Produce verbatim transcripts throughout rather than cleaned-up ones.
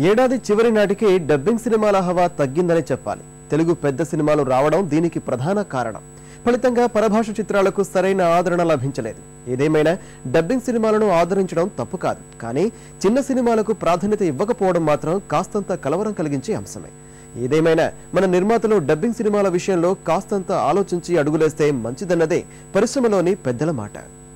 ఏడాది చివరి నాటికి డబ్బింగ్ సినిమాల హవా తగ్గిందని చెప్పాలి. తెలుగు పెద్ద సినిమాలు రావడం దీనికి ప్రధాన కారణం. ఫలితంగా పరభాష చిత్రాలకు సరైన ఆదరణ లభించలేదు. ఏదేమైనా డబ్బింగ్ సినిమాలను ఆదరించడం తప్పు కాదు, కానీ చిన్న సినిమాలకు ప్రాధాన్యత ఇవ్వకపోవడం మాత్రం కాస్తంత కలవరం కలిగించే అంశమే. ఏదేమైనా మన నిర్మాతలు డబ్బింగ్ సినిమాల విషయంలో కాస్తంత ఆలోచించి అడుగులేస్తే మంచిదన్నదే పరిశ్రమలోని పెద్దల మాట.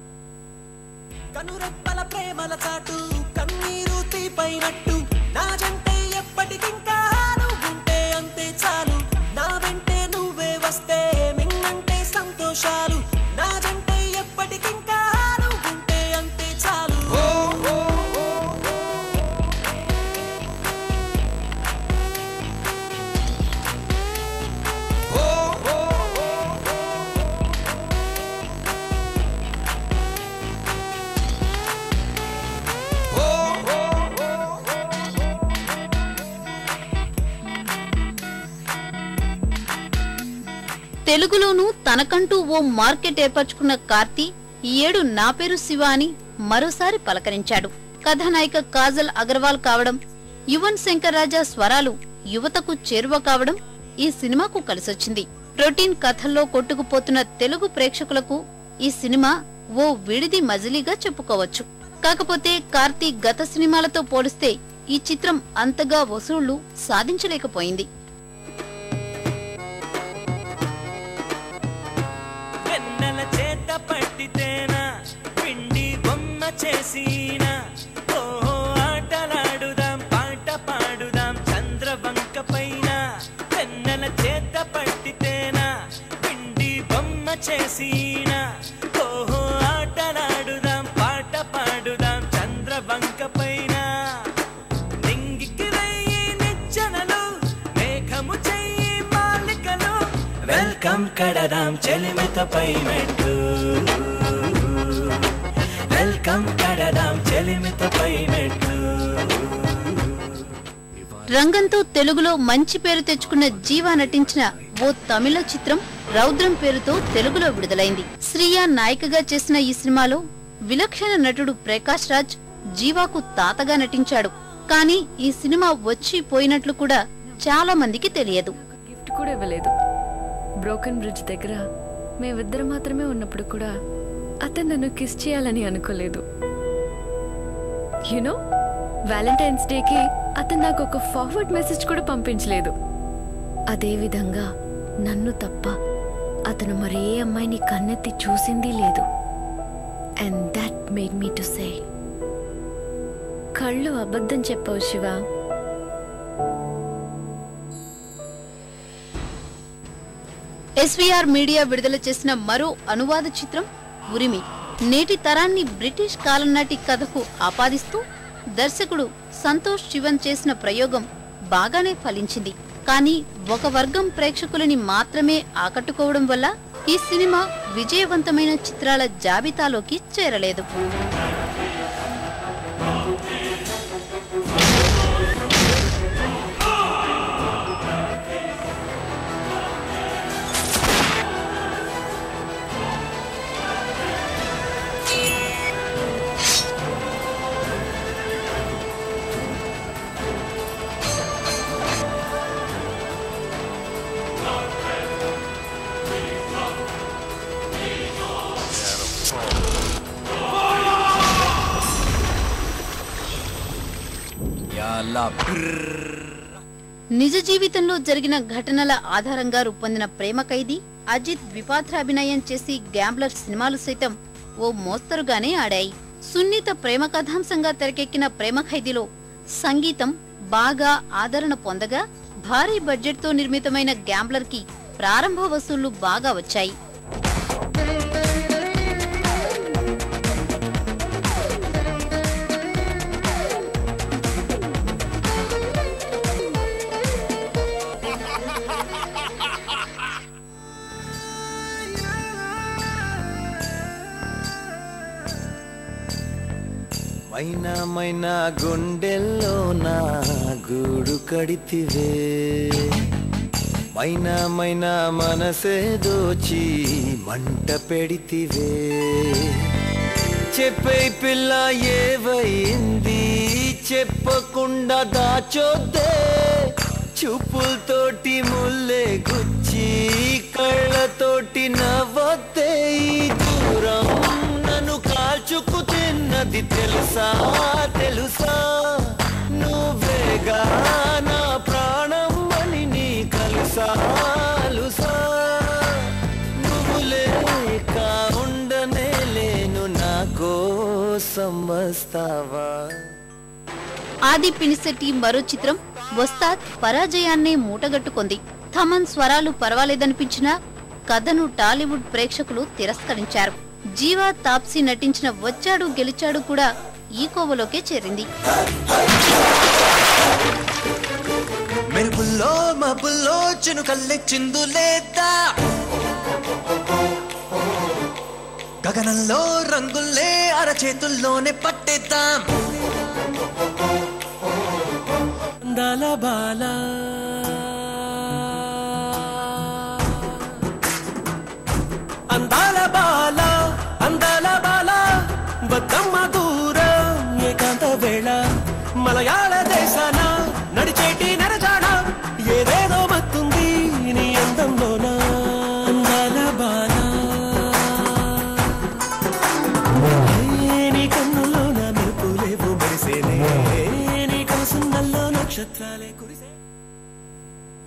తెలుగులోనూ తనకంటూ ఓ మార్కెట్ ఏర్పరచుకున్న కార్తీ ఈ ఏడు నా పేరు శివ అని మరోసారి పలకరించాడు. కథానాయిక కాజల్ అగర్వాల్ కావడం, యువన్ శంకర్ రాజా స్వరాలు యువతకు చేరువ కావడం ఈ సినిమాకు కలిసొచ్చింది. రొటీన్ కథల్లో కొట్టుకుపోతున్న తెలుగు ప్రేక్షకులకు ఈ సినిమా ఓ విడిది మజిలీగా చెప్పుకోవచ్చు. కాకపోతే కార్తీ గత సినిమాలతో పోలిస్తే ఈ చిత్రం అంతగా వసూళ్లు సాధించలేకపోయింది. వెల్కమ్ కడదాం చెలిమితపై మెట్టు, వెల్కమ్ కడదాం చెలిమితపై మెట్టు. రంగంతో తెలుగులో మంచి పేరు తెచ్చుకున్న జీవా నటించిన ఓ తమిళ చిత్రం రౌద్రం పేరుతో తెలుగులో విడుదలైంది. శ్రీయా నాయికగా చేసిన ఈ సినిమాలో విలక్షణ నటుడు ప్రకాష్ రాజ్ జీవాకు తాతగా నటించాడు. కానీ ఈ సినిమా వచ్చి పోయినట్లు కూడా చాలా మందికి తెలియదు. గిఫ్ట్ కూడా ఇవ్వలేదు. బ్రోకెన్ బ్రిడ్జ్ దగ్గర మేమిద్దరు మాత్రమే ఉన్నప్పుడు కూడా అతను నన్ను కిస్ చేయాలని అనుకోలేదు. యునో వ్యాలంటైన్స్ డేకి అతను నాకు ఒక ఫార్వర్డ్ మెసేజ్ కూడా పంపించలేదు. అదే విధంగా నన్ను తప్ప అతను మరే అమ్మాయిని కన్నెత్తి చూసింది లేదు. And that made me to say, కళ్ళు అబద్ధం చెప్పవు శివ. ఎస్వీఆర్ మీడియా విడుదల చేసిన మరో అనువాద చిత్రం ఉరిమి నేటి తరాన్ని బ్రిటిష్ కాలం నాటి కథకు ఆపాదిస్తూ దర్శకుడు సంతోష్ శివన్ చేసిన ప్రయోగం బాగానే ఫలించింది. కానీ ఒక వర్గం ప్రేక్షకులని మాత్రమే ఆకట్టుకోవడం వల్ల ఈ సినిమా విజయవంతమైన చిత్రాల జాబితాలోకి చేరలేదు. నిజ జీవితంలో జరిగిన ఘటనల ఆధారంగా రూపొందిన ప్రేమ ఖైదీ, అజిత్ ద్విపాత్ర అభినయం చేసి గ్యాంబ్లర్ సినిమాలు సైతం ఓ మోస్తరుగానే ఆడాయి. సున్నిత ప్రేమ కథాంశంగా తెరకెక్కిన ప్రేమ ఖైదీలో సంగీతం బాగా ఆదరణ పొందగా, భారీ బడ్జెట్ తో నిర్మితమైన గ్యాంబ్లర్ కి ప్రారంభ వసూళ్లు బాగా వచ్చాయి. మైనా మైనా గుండెల్లో నా గూడు కడితివే, మైనా మైనా మనసే దోచి మంట పెడితివే. చెప్పే పిల్ల ఏవైంది చెప్పకుండా దాచొద్దే చూపులతోటి ముల్లే గుచ్చి కళ్ళతోటి నవ్వొద్దే ఈ దూరం నన్ను కాల్చుకు తిన్నది తెలుసా తెలుసా నువ్వేగా నా ప్రాణం అని నీ కలుసా లుసా నువ్వు లేక ఉండనే లేను నా కోసం వస్తావా. ఆది పినిశెట్టి మరో చిత్రం వస్తాద్ పరాజయాన్నే మూటగట్టుకుంది. థమన్ స్వరాలు పర్వాలేదనిపించినా కథను టాలీవుడ్ ప్రేక్షకులు తిరస్కరించారు. జీవా తాప్సీ నటించిన వచ్చాడు గెలిచాడు కూడా ఈ కోవలోకే చేరింది. మెరుపుల్లో మబ్బుల్లో చినుకల్లే చిందులేద్దా గగనంలో రంగుల్లే అరచేతుల్లోనే పట్టేద్దాం అందాల బాల అందాల బాల అందాల బాల బతుకమ్మ దూరం ఏకాంత వేళ మలయాళ